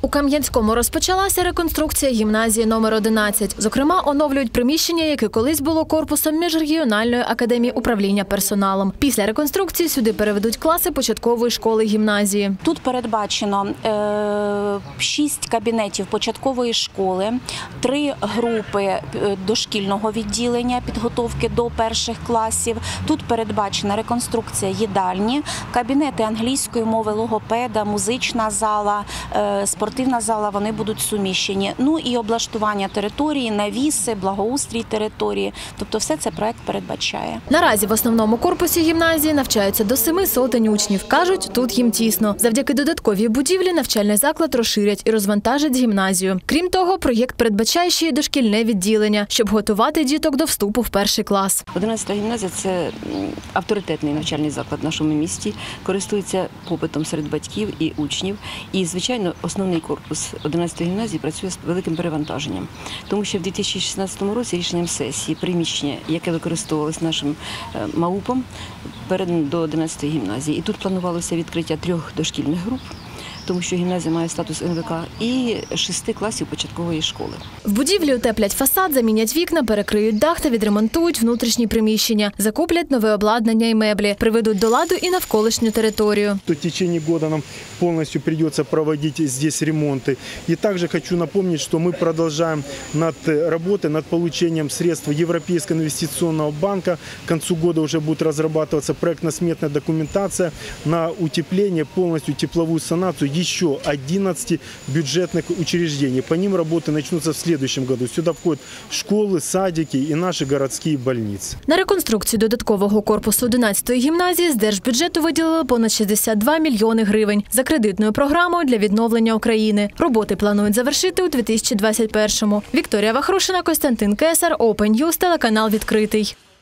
У Кам'янському розпочалася реконструкція гімназії номер 11. Зокрема, оновлюють приміщення, яке колись було корпусом Міжрегіональної академії управління персоналом. Після реконструкції сюди переведуть класи початкової школи гімназії. Тут передбачено 6 кабінетів початкової школи, 3 групи дошкільного відділення підготовки до перших класів. Тут передбачена реконструкція їдальні, кабінети англійської мови, логопеда, музична зала, спортивна зала, вони будуть суміщені. Ну і облаштування території, навіси, благоустрій території. Тобто все це проект передбачає. Наразі в основному корпусі гімназії навчаються до 700 учнів. Кажуть, тут їм тісно. Завдяки додатковій будівлі навчальний заклад розширять і розвантажать гімназію. Крім того, проєкт передбачає ще й дошкільне відділення, щоб готувати діток до вступу в перший клас. 11-та гімназія – це авторитетний навчальний заклад в нашому місті, користується попитом серед батьків і учнів. І, звичайно, основний корпус 11-ї гімназії працює з великим перевантаженням. Тому що в 2016 році рішенням сесії приміщення, яке використовувалось нашим МАУПом, передано до 11-ї гімназії. І тут планувалося відкриття 3 дошкільних груп, тому що гімназія має статус НВК, і 6 класів початкової школи. В будівлі утеплять фасад, замінять вікна, перекриють дах та відремонтують внутрішні приміщення. Закуплять нове обладнання і меблі, приведуть до ладу і навколишню територію. В течение года нам полностью придется проводить здесь ремонты. И также хочу напомнить, что мы продолжаем над работой, над получением средств Европейского инвестиционного банка. К концу года уже будет разрабатываться проектно-сметная документация на утепление, полностью тепловую санацию еще 11 бюджетных учреждений. По ним работы начнутся в следующем году. Сюда входят школы, садики и наши городские больницы. На реконструкцію додаткового корпусу 11-ї гімназії з держбюджету виділили понад 62 мільйони гривень за кредитною програмою для відновлення України. Роботи планують завершити у 2021-му. Вікторія Вахрушина, Костянтин Кесар, Open News, телеканал «Відкритий».